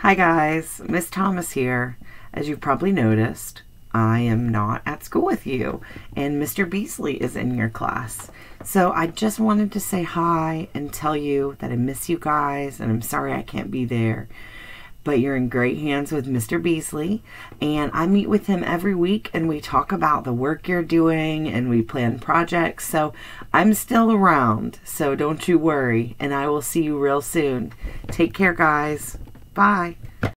Hi guys, Miss Thomas here. As you've probably noticed, I am not at school with you and Mr. Beasley is in your class. So I just wanted to say hi and tell you that I miss you guys and I'm sorry I can't be there. But you're in great hands with Mr. Beasley, and I meet with him every week and we talk about the work you're doing and we plan projects. So I'm still around, so don't you worry, and I will see you real soon. Take care, guys. Bye.